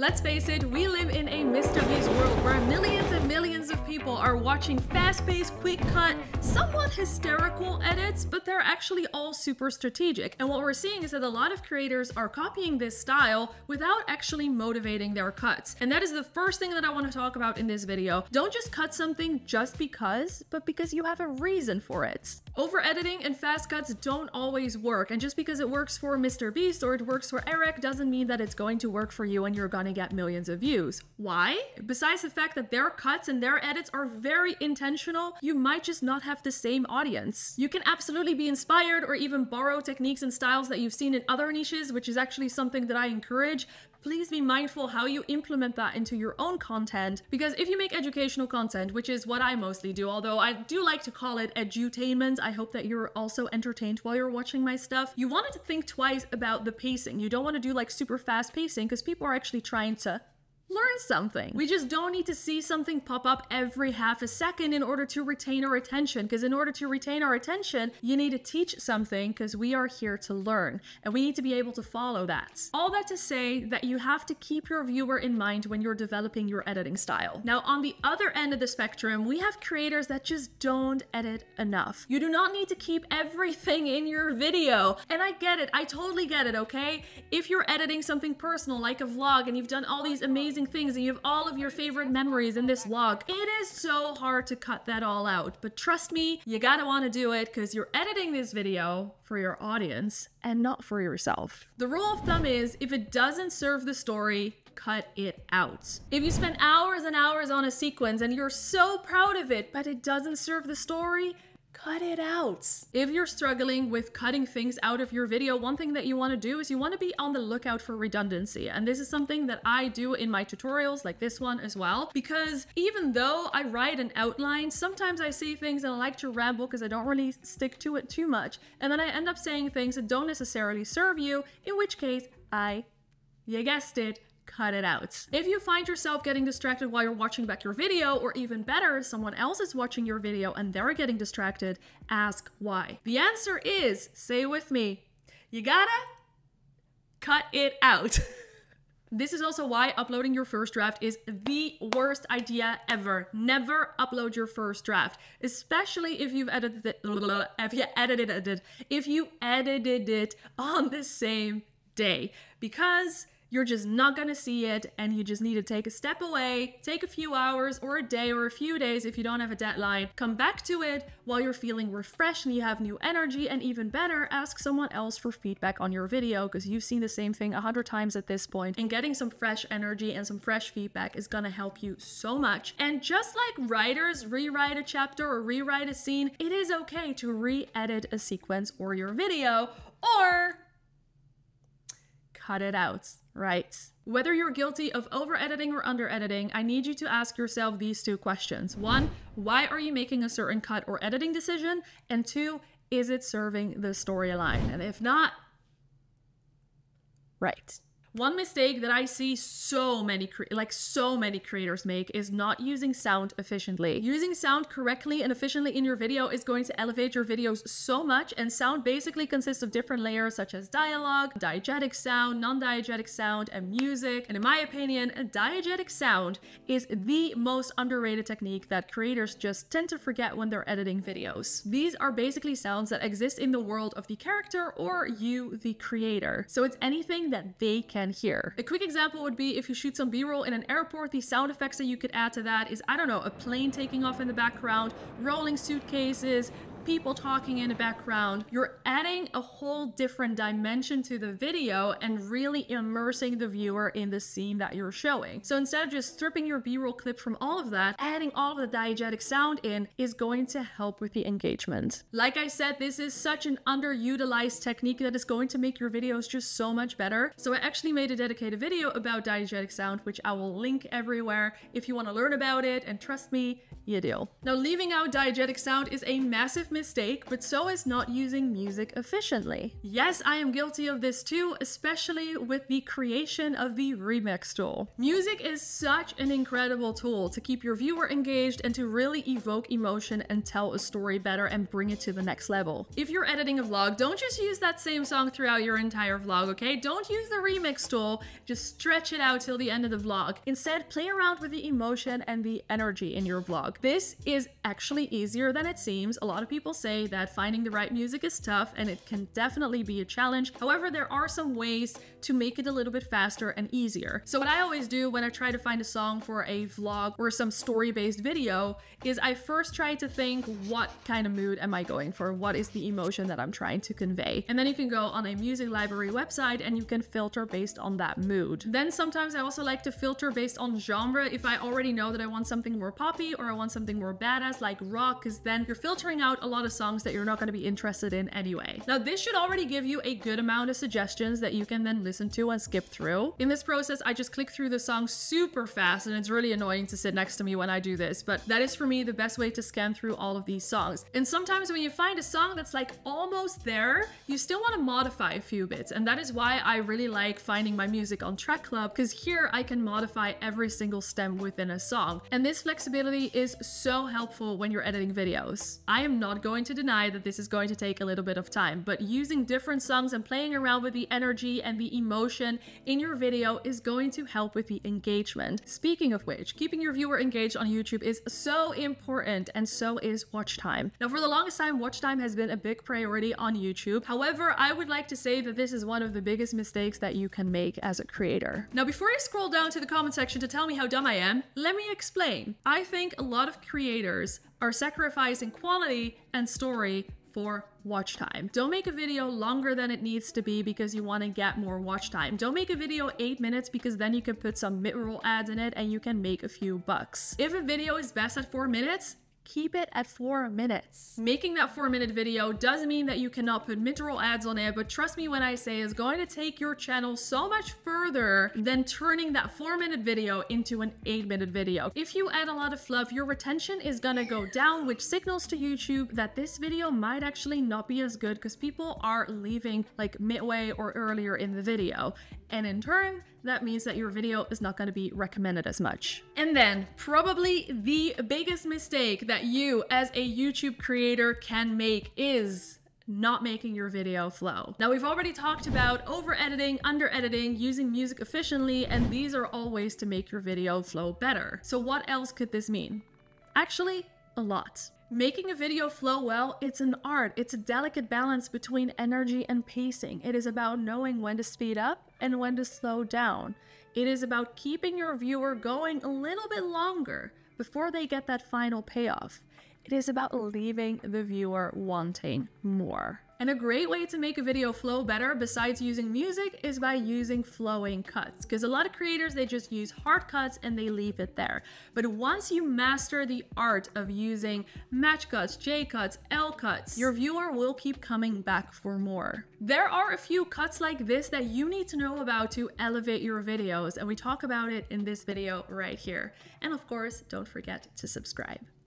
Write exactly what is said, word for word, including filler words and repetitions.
Let's face it, we live in a MrBeast world where millions and millions of people are watching fast-paced, quick-cut, somewhat hysterical edits, but they're actually all super strategic. And what we're seeing is that a lot of creators are copying this style without actually motivating their cuts. And that is the first thing that I want to talk about in this video. Don't just cut something just because, but because you have a reason for it. Over-editing and fast cuts don't always work, and just because it works for MrBeast or it works for Eric doesn't mean that it's going to work for you and you're gonna get millions of views. Why? Besides the fact that their cuts and their edits are very intentional, you might just not have the same audience. You can absolutely be inspired or even borrow techniques and styles that you've seen in other niches, which is actually something that I encourage. Please be mindful how you implement that into your own content, because if you make educational content, which is what I mostly do, although I do like to call it edutainment, I hope that you're also entertained while you're watching my stuff, you want to think twice about the pacing. You don't want to do like super fast pacing because people are actually trying to learn something. We just don't need to see something pop up every half a second in order to retain our attention, because in order to retain our attention, you need to teach something, because we are here to learn and we need to be able to follow that. All that to say that you have to keep your viewer in mind when you're developing your editing style. Now, on the other end of the spectrum, we have creators that just don't edit enough. You do not need to keep everything in your video. And I get it, I totally get it, okay? If you're editing something personal like a vlog and you've done all these amazing things and you have all of your favorite memories in this vlog, it is so hard to cut that all out. But trust me, you gotta want to do it because you're editing this video for your audience and not for yourself. The rule of thumb is, if it doesn't serve the story, cut it out. If you spend hours and hours on a sequence and you're so proud of it, but it doesn't serve the story, cut it out. If you're struggling with cutting things out of your video, one thing that you want to do is you want to be on the lookout for redundancy. And this is something that I do in my tutorials like this one as well, because even though I write an outline, sometimes I say things and I like to ramble because I don't really stick to it too much. And then I end up saying things that don't necessarily serve you, in which case I, you guessed it, cut it out. If you find yourself getting distracted while you're watching back your video, or even better, someone else is watching your video and they're getting distracted, ask why. The answer is, say with me, you gotta cut it out. This is also why uploading your first draft is the worst idea ever. Never upload your first draft, especially if you've edited it, if you edited it, if you edited it on the same day, because you're just not gonna see it and you just need to take a step away, take a few hours or a day or a few days if you don't have a deadline, come back to it while you're feeling refreshed and you have new energy, and even better, ask someone else for feedback on your video, because you've seen the same thing a hundred times at this point, and getting some fresh energy and some fresh feedback is gonna help you so much. And just like writers rewrite a chapter or rewrite a scene, it is okay to re-edit a sequence or your video, or cut it out, right? Whether you're guilty of over-editing or under-editing, I need you to ask yourself these two questions. One, why are you making a certain cut or editing decision? And two, is it serving the storyline? And if not, right. One mistake that I see so many, like so many creators make is not using sound efficiently. Using sound correctly and efficiently in your video is going to elevate your videos so much, and sound basically consists of different layers such as dialogue, diegetic sound, non-diegetic sound, and music. And in my opinion, a diegetic sound is the most underrated technique that creators just tend to forget when they're editing videos. These are basically sounds that exist in the world of the character or you, the creator. So it's anything that they can hear. A quick example would be if you shoot some B-roll in an airport, the sound effects that you could add to that is, I don't know, a plane taking off in the background, rolling suitcases, people talking in the background. You're adding a whole different dimension to the video and really immersing the viewer in the scene that you're showing. So instead of just stripping your B-roll clip from all of that, adding all of the diegetic sound in is going to help with the engagement. Like I said, this is such an underutilized technique that is going to make your videos just so much better. So I actually made a dedicated video about diegetic sound, which I will link everywhere if you want to learn about it, and trust me, you do. Now, leaving out diegetic sound is a massive biggest mistake, but so is not using music efficiently. Yes, I am guilty of this too, especially with the creation of the remix tool. Music is such an incredible tool to keep your viewer engaged and to really evoke emotion and tell a story better and bring it to the next level. If you're editing a vlog, don't just use that same song throughout your entire vlog, okay? Don't use the remix tool, just stretch it out till the end of the vlog. Instead, play around with the emotion and the energy in your vlog. This is actually easier than it seems. A lot of people say that finding the right music is tough, and it can definitely be a challenge. However, there are some ways to make it a little bit faster and easier. So what I always do when I try to find a song for a vlog or some story-based video is I first try to think, what kind of mood am I going for? What is the emotion that I'm trying to convey? And then you can go on a music library website and you can filter based on that mood. Then sometimes I also like to filter based on genre. If I already know that I want something more poppy or I want something more badass like rock, because then you're filtering out a lot of songs that you're not going to be interested in anyway. Now this should already give you a good amount of suggestions that you can then listen to and skip through. In this process, I just click through the song super fast, and it's really annoying to sit next to me when I do this, but that is for me the best way to scan through all of these songs. And sometimes when you find a song that's like almost there, you still want to modify a few bits, and that is why I really like finding my music on Track Club, because here I can modify every single stem within a song. And this flexibility is so helpful when you're editing videos. I am not going to deny that this is going to take a little bit of time, but using different songs and playing around with the energy and the emotion in your video is going to help with the engagement. Speaking of which, keeping your viewer engaged on YouTube is so important, and so is watch time. Now, for the longest time, watch time has been a big priority on YouTube. However, I would like to say that this is one of the biggest mistakes that you can make as a creator. Now, before I scroll down to the comment section to tell me how dumb I am, let me explain. I think a lot of creators are sacrificing quality and story for watch time. Don't make a video longer than it needs to be because you want to get more watch time. Don't make a video eight minutes because then you can put some mid-roll ads in it and you can make a few bucks. If a video is best at four minutes, keep it at four minutes. Making that four minute video doesn't mean that you cannot put mid-roll ads on it, but trust me when I say it's going to take your channel so much further than turning that four minute video into an eight minute video. If you add a lot of fluff, your retention is gonna go down, which signals to YouTube that this video might actually not be as good because people are leaving like midway or earlier in the video. And in turn, that means that your video is not going to be recommended as much. And then probably the biggest mistake that you as a YouTube creator can make is not making your video flow. Now, we've already talked about over editing, under editing, using music efficiently, and these are all ways to make your video flow better. So what else could this mean? Actually, a lot. Making a video flow well, it's an art. It's a delicate balance between energy and pacing. It is about knowing when to speed up and when to slow down. It is about keeping your viewer going a little bit longer before they get that final payoff. It is about leaving the viewer wanting more. And a great way to make a video flow better besides using music is by using flowing cuts, because a lot of creators, they just use hard cuts and they leave it there. But once you master the art of using match cuts, J cuts, L cuts, your viewer will keep coming back for more. There are a few cuts like this that you need to know about to elevate your videos, and we talk about it in this video right here. And of course, don't forget to subscribe.